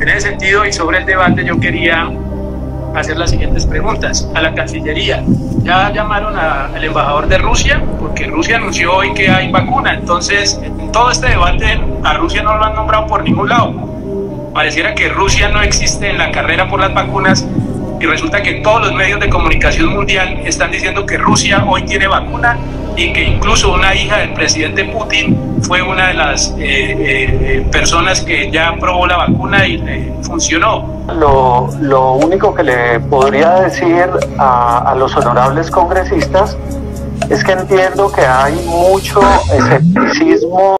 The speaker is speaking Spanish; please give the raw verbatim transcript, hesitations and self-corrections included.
En ese sentido y sobre el debate yo quería hacer las siguientes preguntas a la Cancillería. Ya llamaron a, al embajador de Rusia, porque Rusia anunció hoy que hay vacuna, entonces en todo este debate a Rusia no lo han nombrado por ningún lado. Pareciera que Rusia no existe en la carrera por las vacunas y resulta que todos los medios de comunicación mundial están diciendo que Rusia hoy tiene vacuna y que incluso una hija del presidente Putin fue una de las eh, eh, personas que ya probó la vacuna y eh, funcionó. Lo, lo único que le podría decir a, a los honorables congresistas es que entiendo que hay mucho escepticismo